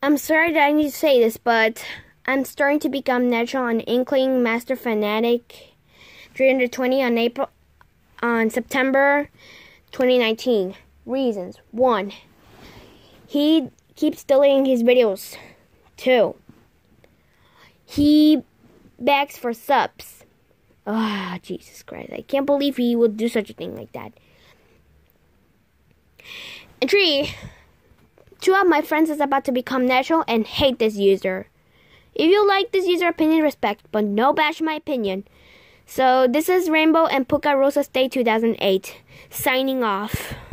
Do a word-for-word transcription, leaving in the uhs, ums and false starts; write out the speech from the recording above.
I'm sorry that I need to say this, but I'm starting to become natural on Inkling Master Fanatic three hundred twenty on April on September twenty nineteen. Reasons: one, he keeps deleting his videos. Two, he begs for subs. Ah, oh, Jesus Christ! I can't believe he would do such a thing like that. And three, two of my friends is about to become natural and hate this user. If you like this user opinion, respect, but no bash my opinion. So this is Rainbow and Puka Rosa Stay two thousand eight signing off.